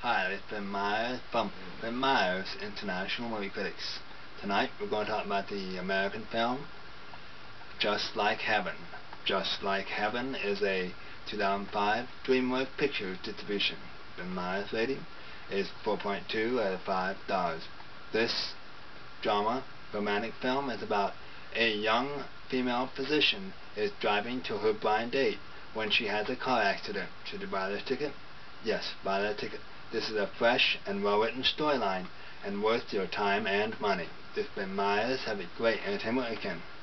Hi, it's Ben Myers from Ben Myers International Movie Critics. Tonight we're going to talk about the American film Just Like Heaven. Just Like Heaven is a 2005 DreamWorks Pictures distribution. Ben Myers rating is 4.2 out of 5 stars. This drama romantic film is about a young female physician is driving to her blind date when she has a car accident. Should you buy this ticket? Yes, buy that ticket. This is a fresh and well-written storyline and worth your time and money. This has been Myers. Have a great entertainment weekend.